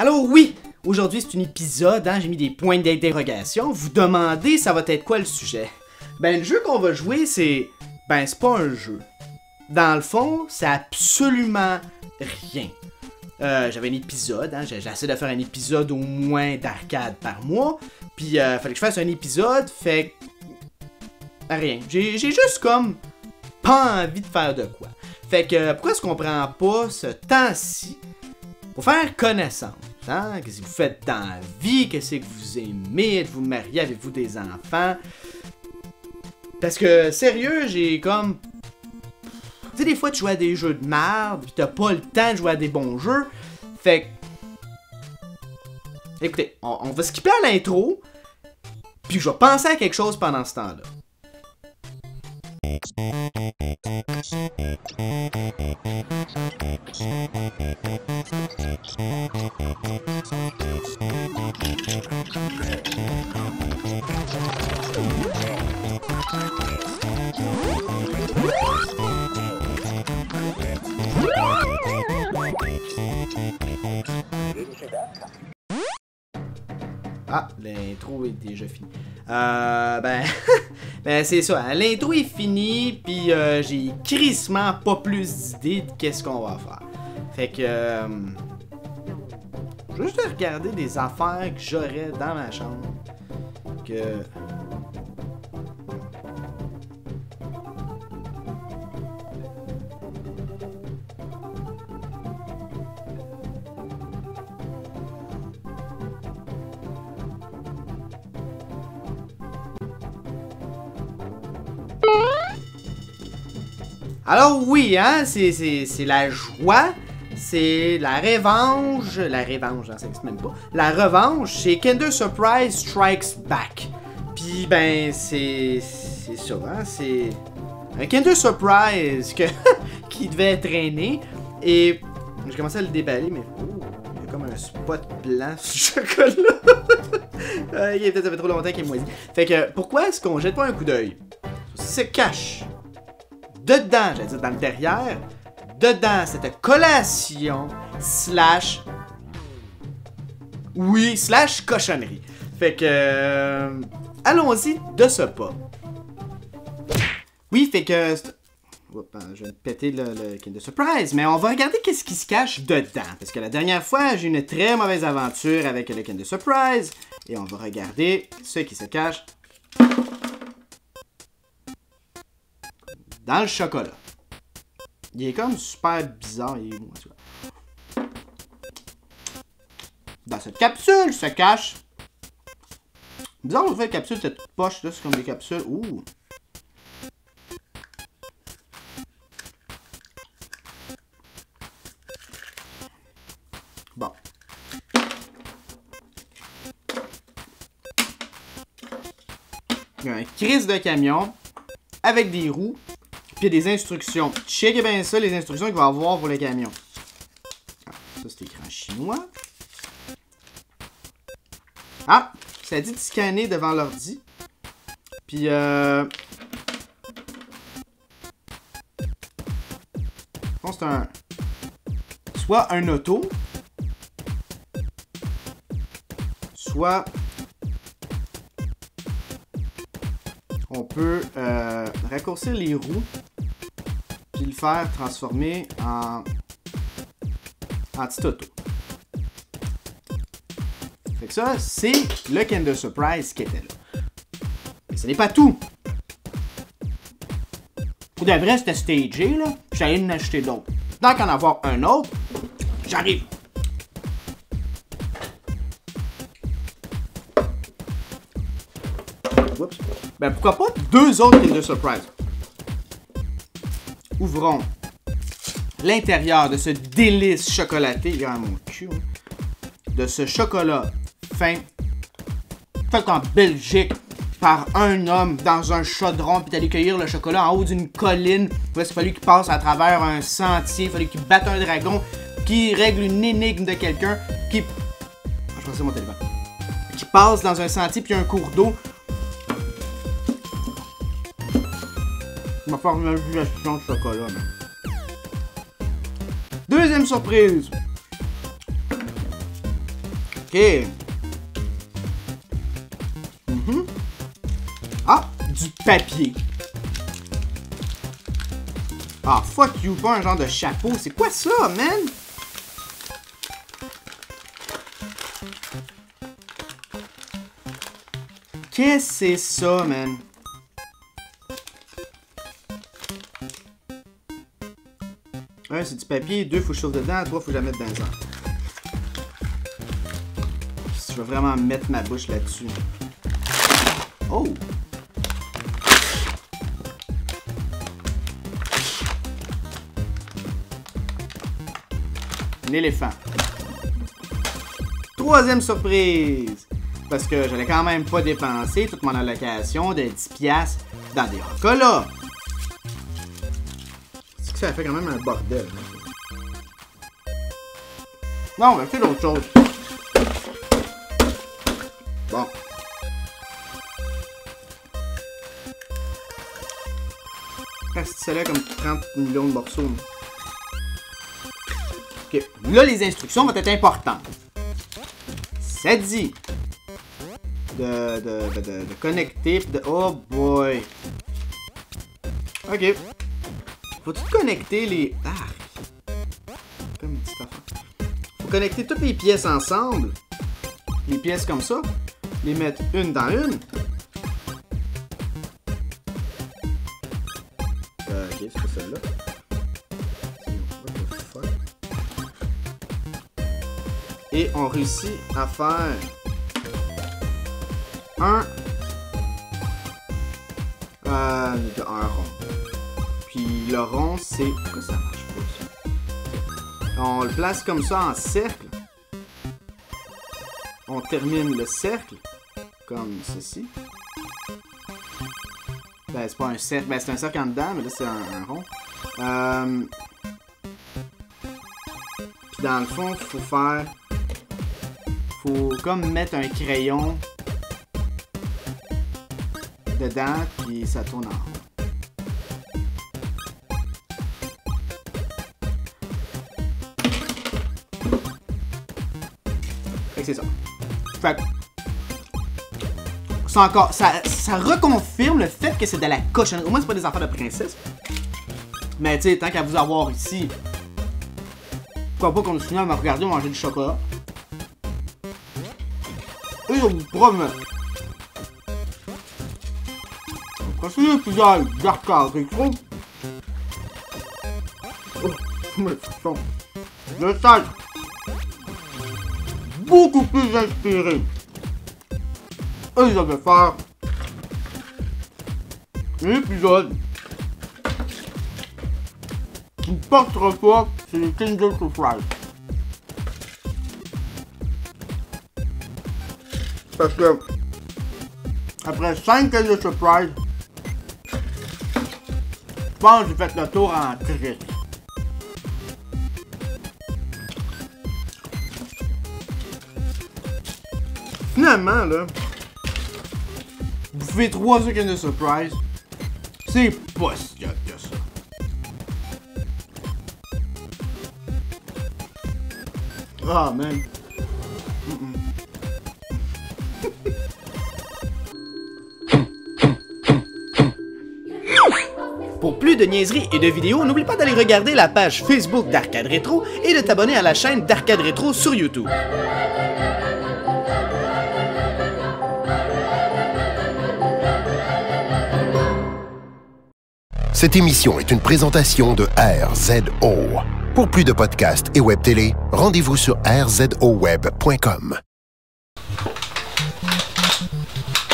Alors oui, aujourd'hui c'est un épisode, hein, j'ai mis des points d'interrogation. Vous demandez ça va être quoi le sujet? Ben le jeu qu'on va jouer c'est pas un jeu. Dans le fond, c'est absolument rien. J'avais un épisode, hein, j'essaie de faire un épisode au moins d'arcade par mois. Puis fallait que je fasse un épisode, fait rien. J'ai juste comme pas envie de faire de quoi. Fait que pourquoi est-ce qu'on prend pas ce temps-ci pour faire connaissance? Hein? Qu'est-ce que vous faites dans la vie? Qu'est-ce que vous aimez? Êtes-vous marié? Avez-vous des enfants? Parce que sérieux, j'ai comme... Tu sais, des fois tu joues à des jeux de merde, pis t'as pas le temps de jouer à des bons jeux. Fait que... Écoutez, on va skipper à l'intro, puis je vais penser à quelque chose pendant ce temps-là. Ah, l'intro est déjà finie. Ben c'est ça, hein, l'intro est finie, puis j'ai crissement pas plus d'idées de qu'est-ce qu'on va faire. Fait que... je vais juste regarder des affaires que j'aurais dans ma chambre. Que... Alors oui, hein, c'est la joie, c'est la revanche, hein, ça existe même pas. La revanche, c'est Kinder Surprise Strikes Back. Puis ben c'est ça, hein, c'est un Kinder Surprise qui devait traîner et j'ai commencé à le déballer, mais il y a comme un spot blanc sur le chocolat. Ça fait trop longtemps qu'il est moisi. Fait que pourquoi est-ce qu'on jette pas un coup d'œil? Ça se cache dedans, j'allais dire dans le derrière, dedans cette collation slash cochonnerie. Fait que allons-y de ce pas. Oui, fait que oups, je vais péter le Kinder Surprise, mais on va regarder qu'est-ce qui se cache dedans. Parce que la dernière fois, j'ai eu une très mauvaise aventure avec le Kinder Surprise. Et on va regarder ce qui se cache dans le chocolat. Il est comme super bizarre. Il est où, tu vois? Dans cette capsule se cache... Bizarre, on fait la capsule, cette poche là, c'est comme des capsules. Ouh! Bon. Il y a un crise de camion avec des roues. Puis il y a des instructions. Checkez bien ça, les instructions qu'il va y avoir pour le camion. Ah, ça, c'est écran chinois. Ah, ça dit de scanner devant l'ordi. Puis, bon, c'est un... soit un auto, soit... on peut raccourcir les roues puis le faire transformer en petit auto. Fait que ça, c'est le Kinder Surprise qui était là. Mais ce n'est pas tout. Pour de vrai, c'était stagé, là. J'allais en acheter d'autres. Tant qu'en avoir un autre, j'arrive. Oups. Ben pourquoi pas deux autres Kinder Surprise. Ouvrons l'intérieur de ce délice chocolaté. Il y a mon cul. Hein, de ce chocolat fin. Fait en Belgique par un homme dans un chaudron. Puis d'aller cueillir le chocolat en haut d'une colline. Il a fallu qu'il passe à travers un sentier. Il a fallu qu'il batte un dragon. Qui règle une énigme de quelqu'un. Qui... je pense que c'est mon téléphone. Qui passe dans un sentier puis un cours d'eau. Il va faire une gestion de chocolat. Mais... deuxième surprise. Ok. Ah, du papier. Ah, fuck you, pas un genre de chapeau. C'est quoi ça, man? Qu'est-ce que c'est ça, man? Un, c'est du papier. 2, faut que je chauffe dedans. 3, faut que je la mette dans les airs. Je vais vraiment mettre ma bouche là-dessus. Oh! Un éléphant. Troisième surprise! Parce que j'allais quand même pas dépenser toute mon allocation de 10$ dans des chocolats. C'est que ça fait quand même un bordel. Non, on va faire d'autres choses. Bon. C'est là comme 30 millions de morceaux. Ok. Là, les instructions vont être importantes. Ça dit de connecter pis de... Oh boy! Ok. Faut-tu connecter les... Ah! Comme une petite affaire. Faut connecter toutes les pièces ensemble. Les pièces comme ça. Les mettre une dans une. Ok, c'est pas celle-là. What the fuck? Et on réussit à faire... un rond. Puis le rond, c'est... Pourquoi ça marche pas, ça? On le place comme ça en cercle. On termine le cercle comme ceci. Ben, c'est pas un cercle. Ben, c'est un cercle en dedans, mais là, c'est un rond. Puis dans le fond, faut faire... Faut comme mettre un crayon dedans, puis ça tourne en rond. Fait que c'est ça. Fait que... C'est encore... Ça reconfirme le fait que c'est de la cochonnerie. Au moins, c'est pas des affaires de princesse. Mais tu sais, tant qu'à vous avoir ici, pourquoi pas continuer à me regarder manger du chocolat? Et je vous promets... Prochain épisode d'Arcade Rétro. Oh, mais je vais être beaucoup plus inspiré. Et je vais faire un épisode qui ne portera pas sur les Kinder Surprise. Parce que après 5 Kinder Surprise, je pense que j'ai fait le tour en crise. Finalement, là, vous faites 3 secondes de surprise, c'est pas si hot que ça. Ah, man. Pour plus de niaiseries et de vidéos, n'oublie pas d'aller regarder la page Facebook d'Arcade Rétro et de t'abonner à la chaîne d'Arcade Rétro sur YouTube. Cette émission est une présentation de RZO. Pour plus de podcasts et web télé, rendez-vous sur rzoweb.com.